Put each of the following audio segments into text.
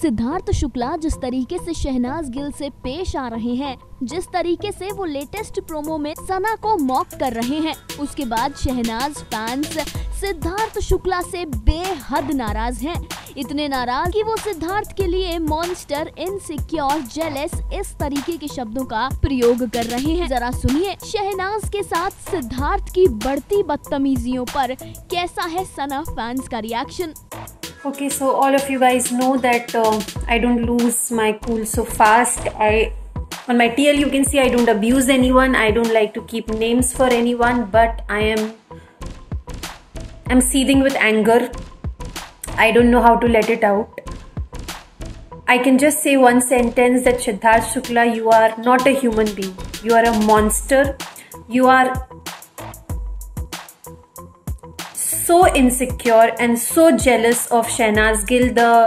सिद्धार्थ शुक्ला जिस तरीके से शहनाज गिल से पेश आ रहे हैं, जिस तरीके से वो लेटेस्ट प्रोमो में सना को मॉक कर रहे हैं, उसके बाद शहनाज फैंस सिद्धार्थ शुक्ला से बेहद नाराज हैं। इतने नाराज कि वो सिद्धार्थ के लिए मॉन्स्टर, इनसिक्योर, जेलस इस तरीके के शब्दों का प्रयोग कर रहे हैं। जरा सुनिए शहनाज के साथ सिद्धार्थ की बढ़ती बदतमीजियों पर कैसा है सना फैंस का reaction. Okay, so all of you guys know that I don't lose my cool so fast. On my TL you can see I don't abuse anyone. I don't like to keep names for anyone, but I'm seething with anger. I don't know how to let it out. I can just say one sentence that Siddharth Shukla, you are not a human being. You are a monster. You are so insecure and so jealous of Shehnaaz Gill.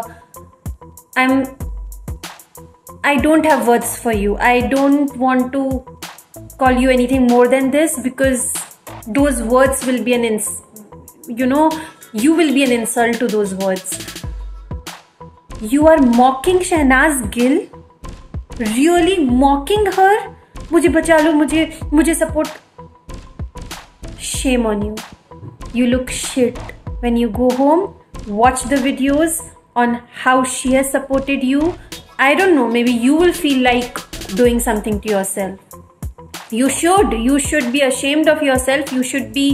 I don't have words for you. I don't want to call you anything more than this, because those words will be you will be an insult to those words. You are mocking Shehnaaz Gill, really mocking her. मुझे बचा लो, मुझे support. Shame on you. You look shit. When you go home, watch the videos on how she has supported you. I don't know, maybe you will feel like doing something to yourself. You should be ashamed of yourself. You should be,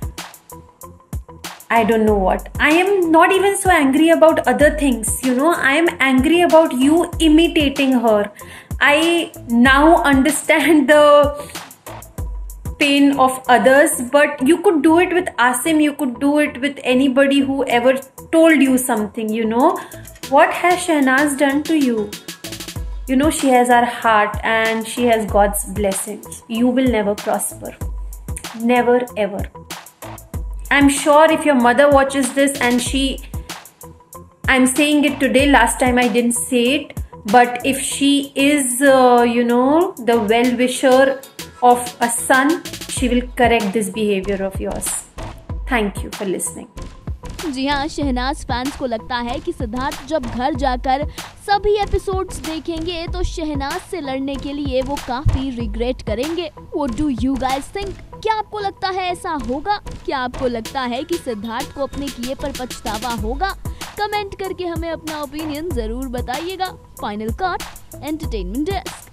I don't know what. I am not even so angry about other things, I am angry about you imitating her. I now understand the pain of others, but you could do it with Asim, you could do it with anybody who ever told you something. What has Shehnaaz done to you? She has our heart and she has God's blessings. You will never prosper, never ever. I'm sure if your mother watches this, and I'm saying it today, last time I didn't say it, but if she is the well-wisher of a son, she will correct this behavior of yours. Thank you for listening. जी हाँ, Shehnaaz fans को लगता है कि सिद्धार्थ जब घर जाकर सभी episodes देखेंगे तो शहनाज से लड़ने के लिए वो काफी रिग्रेट करेंगे। What do you guys think? क्या आपको लगता है ऐसा होगा? क्या आपको लगता है कि सिद्धार्थ को अपने किए पर पछतावा होगा? कमेंट करके हमें अपना ओपिनियन जरूर बताइएगा। Final cut entertainment desk.